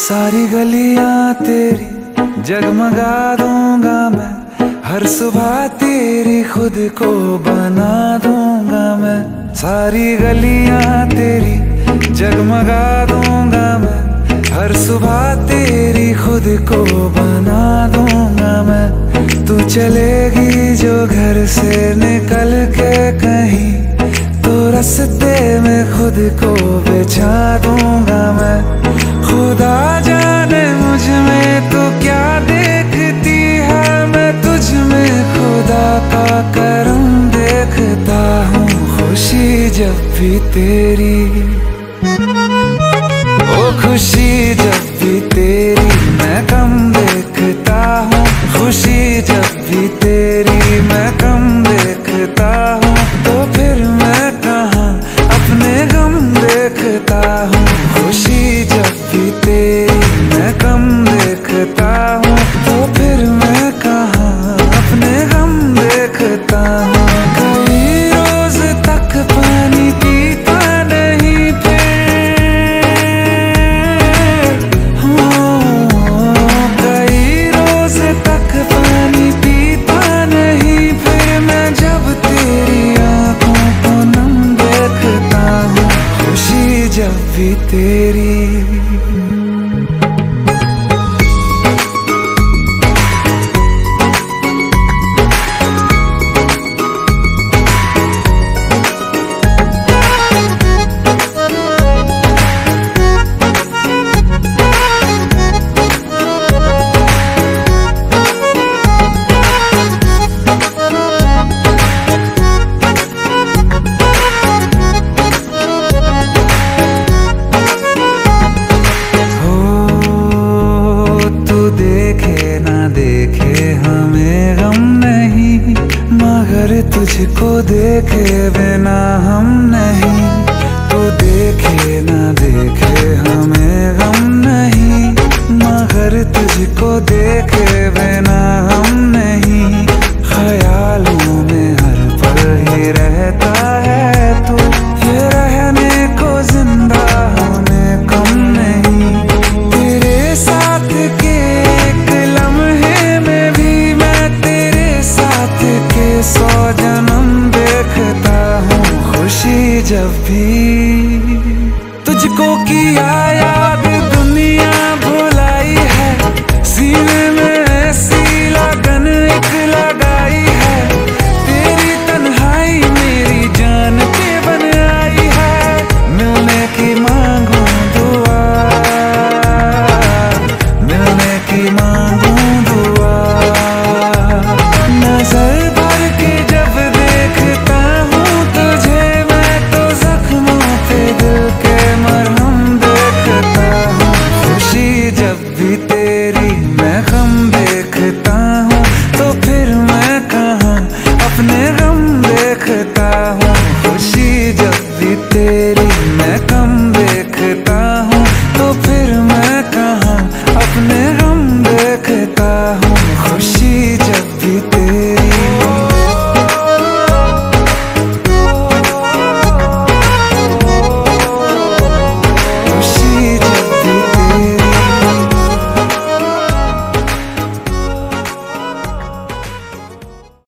सारी गलियां तेरी जगमगा दूंगा मैं, हर सुबह तेरी खुद को बना दूंगा मैं। सारी गलियां तेरी जगमगा दूंगा मैं, हर सुबह तेरी खुद को बना दूंगा मैं। तू चलेगी जो घर से निकल के कहीं, तो रास्ते में खुद को बिछा दूंगा मैं। खुदा जाने मुझ में तो क्या देखती है, मैं तुझ में खुदा का करम देखता हूँ। खुशी जब भी तेरी, ओ खुशी जब भी तेरी मैं कम देखता हूँ। खुशी जब भी तेरी मैं कम देखता हूँ, तो फिर मैं कहाँ अपने गम देखता हूँ। खुशी जब भी तेरी मैं कम देखता हूँ, तो फिर मैं कहाँ अपने गम देखता हूँ। कई रोज तक पानी पीता नहीं फिर, कई रोज तक पानी पीता नहीं फिर, मैं जब तेरी आंखों को नम देखता हूँ। खुशी जब भी तेरी। मगर तुझको देखे बिना हम नहीं, तू देखे ना देखे हमें गम नहीं। मगर तुझको देखे बिना हम नहीं, ख्यालों में हर पल ही रहता है तू। ये रहने को जिंदा होने कम नहीं, तेरे साथ के एक लम्हे में भी मैं तेरे साथ के 100 जन्म देखता हूँ। खुशी जब भी